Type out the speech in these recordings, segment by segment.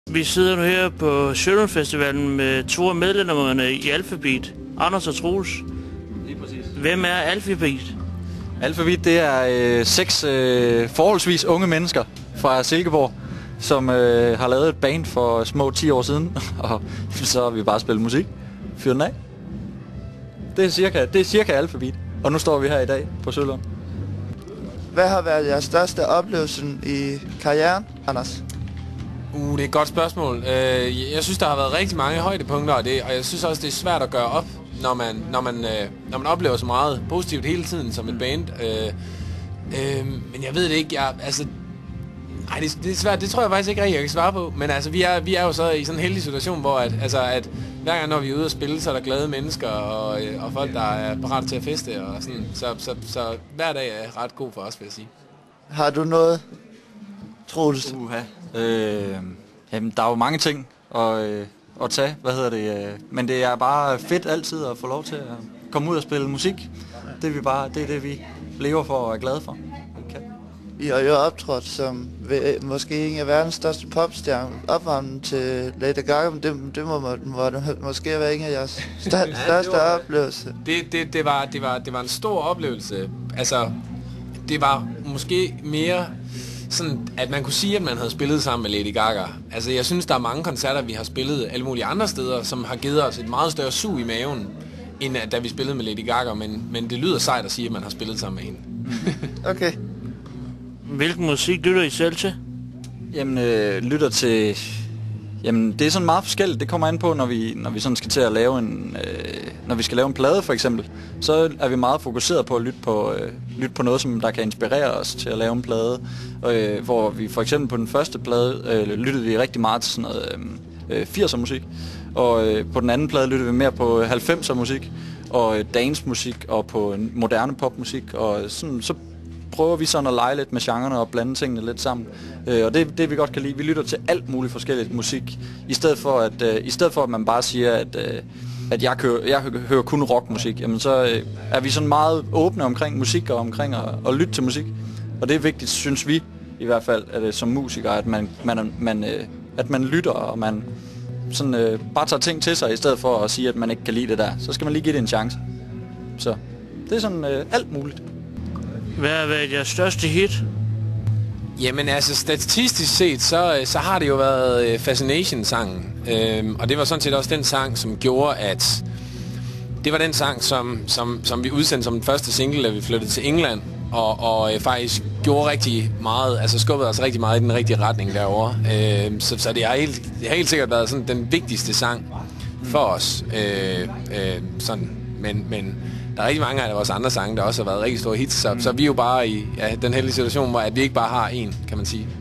Vi sidder nu her på Sjølund Festivalen med to af medlemmerne i Alphabeat, Anders og Troels. Lige præcis. Hvem er Alphabeat? Alphabeat, det er 6 forholdsvis unge mennesker fra Silkeborg, som har lavet et band for små 10 år siden, og så har vi bare spillet musik. Fyr den af. Det er cirka Alphabeat, og nu står vi her i dag på Sjølund. Hvad har været jeres største oplevelse i karrieren, Anders? Det er et godt spørgsmål. Jeg synes, der har været rigtig mange højdepunkter, og jeg synes også, det er svært at gøre op, når man oplever så meget positivt hele tiden som et band. Men jeg ved det ikke. Det er svært. Det tror jeg faktisk ikke rigtig, jeg kan svare på. Men altså, vi er jo så i sådan en heldig situation, hvor at hver gang, når vi er ude at spille, så er der glade mennesker og folk, der er parate til at feste og sådan. Så hver dag er ret god for os, vil jeg sige. Har du noget, Troels? Jamen, der er jo mange ting at tage, men det er bare fedt altid at få lov til at komme ud og spille musik. Det er det, vi lever for og er glade for. Okay. I har jo optrådt som måske en af verdens største popstjerner, opvarmning til Lady Gaga, men det må måske være en af jeres største oplevelser. Det var en stor oplevelse. Altså, det var måske mere sådan, at man kunne sige, at man havde spillet sammen med Lady Gaga. Altså, jeg synes, der er mange koncerter, vi har spillet alle mulige andre steder, som har givet os et meget større sug i maven, end da vi spillede med Lady Gaga, men det lyder sejt at sige, at man har spillet sammen med hende. Okay. Hvilken musik lytter I selv til? Jamen, lytter til... Jamen, det er sådan meget forskelligt. Det kommer an på, når vi sådan skal til at lave når vi skal lave en plade, for eksempel. Så er vi meget fokuseret på at lytte på noget, som der kan inspirere os til at lave en plade. Hvor vi for eksempel på den første plade lyttede vi rigtig meget til sådan noget 80'er musik. Og på den anden plade lyttede vi mere på 90'er musik og dancemusik og på moderne popmusik. Og sådan, så prøver vi sådan at lege lidt med genrerne og blande tingene lidt sammen. Og det vi godt kan lide. Vi lytter til alt muligt forskelligt musik, i stedet for at man bare siger, at jeg hører kun rockmusik. Jamen så er vi sådan meget åbne omkring musik og omkring at lytte til musik. Og det er vigtigt, synes vi i hvert fald, at som musiker, at man lytter, og man sådan, bare tager ting til sig, i stedet for at sige, at man ikke kan lide det der. Så skal man lige give det en chance. Så det er sådan alt muligt. Hvad har været jeres største hit? Jamen altså, statistisk set, så har det jo været Fascination-sangen. Og det var sådan set også den sang, som gjorde, at... Det var den sang, som vi udsendte som den første single, da vi flyttede til England. Og faktisk gjorde rigtig meget, altså skubbede os rigtig meget i den rigtige retning derovre. Så det har helt sikkert været sådan den vigtigste sang for os. Sådan, men der er rigtig mange af vores andre sange, der også har været rigtig store hits, så vi er jo bare i den heldige situation, hvor at vi ikke bare har én, kan man sige.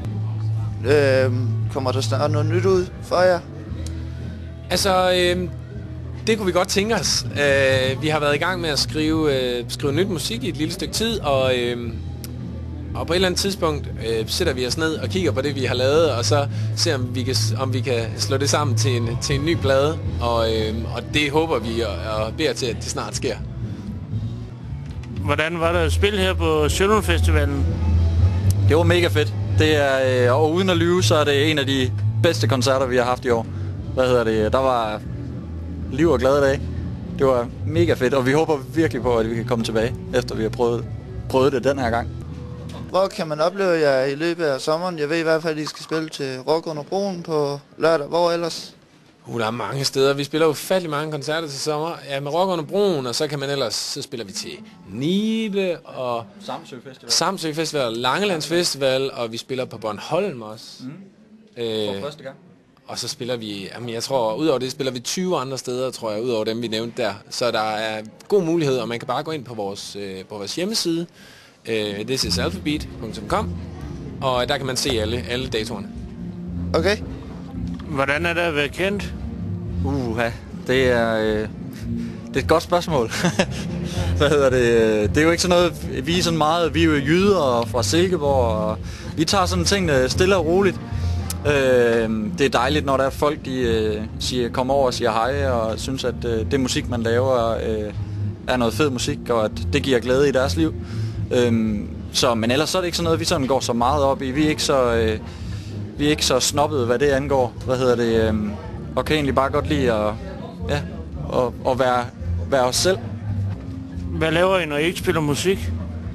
Kommer der snart noget nyt ud for jer? Altså, det kunne vi godt tænke os. Vi har været i gang med at skrive nyt musik i et lille stykke tid, og på et eller andet tidspunkt sætter vi os ned og kigger på det, vi har lavet, og så ser om vi kan slå det sammen til en ny plade, og det håber vi og beder til, at det snart sker. Hvordan var det at spille her på Sjølund Festivalen? Det var mega fedt. Det er, og uden at lyve, så er det en af de bedste koncerter, vi har haft i år. Der var liv og glade dage. Det var mega fedt, og vi håber virkelig på, at vi kan komme tilbage, efter vi har prøvet det den her gang. Hvor kan man opleve jer i løbet af sommeren? Jeg ved i hvert fald, at I skal spille til Rock under Broen på lørdag. Hvor ellers? Der er mange steder. Vi spiller ufattelig mange koncerter til sommer. Ja, med Rock under Broen, og så kan man ellers... Så spiller vi til Nibe og... Samsø Festival og Langelands Festival, og vi spiller på Bornholm også. For første gang. Og så spiller vi... Jamen, jeg tror, udover det spiller vi 20 andre steder, tror jeg, udover dem, vi nævnte der. Så der er god mulighed, og man kan bare gå ind på vores hjemmeside, thisisalphabeat.com, og der kan man se alle datorerne. Okay. Hvordan er det at være kendt? Det er et godt spørgsmål. Det er jo ikke sådan noget, vi er sådan meget, vi er jo jyder fra Silkeborg, og vi tager sådan tingene stille og roligt. Det er dejligt, når der er folk, de kommer over og siger hej, og synes, at det musik, man laver, er noget fed musik, og at det giver glæde i deres liv. Men ellers så er det ikke sådan noget, vi sådan går så meget op i. Vi er ikke så... Vi er ikke så snobbede, hvad det angår. Og kan egentlig bare godt lide at være os selv. Hvad laver I, når I ikke spiller musik?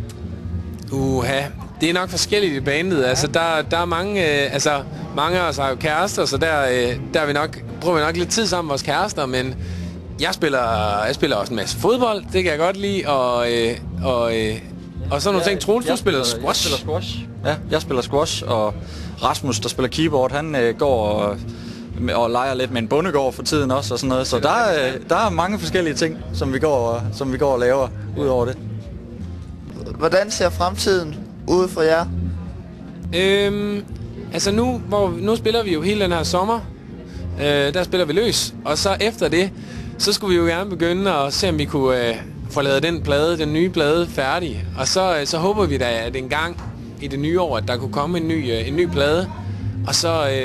Det er nok forskelligt i bandet. Altså, der er mange... mange af os har jo kærester, så der er vi nok, bruger vi nok lidt tid sammen med vores kærester, men jeg spiller også en masse fodbold, det kan jeg godt lide, og så nogle ting. Troels, du spiller squash. Jeg spiller squash. Ja, jeg spiller squash, og Rasmus, der spiller keyboard, han går og leger lidt med en bondegård for tiden også, og sådan noget. Så der er mange forskellige ting, som vi går og laver ud over det. Hvordan ser fremtiden ud for jer? Altså nu spiller vi jo hele den her sommer. Der spiller vi løs. Og så efter det, så skulle vi jo gerne begynde at se, om vi kunne få lavet den nye plade færdig. Og så håber vi da, at en gang i det nye år, at der kunne komme en ny plade. Og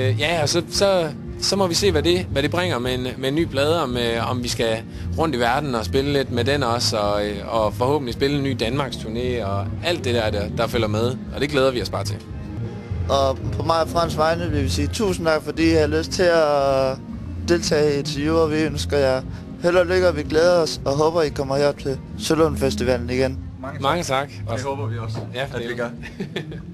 så må vi se, hvad det bringer med en ny plade, om vi skal rundt i verden og spille lidt med den også, og forhåbentlig spille en ny Danmarks turné og alt det der følger med. Og det glæder vi os bare til. Og på mig og Frans vegne vil vi sige tusind tak, fordi I har lyst til at deltage i interview, og vi ønsker jer held og lykke, og vi glæder os og håber, I kommer her til Sølund Festivalen igen. Mange tak. Og det håber vi også, ja, at vi gør.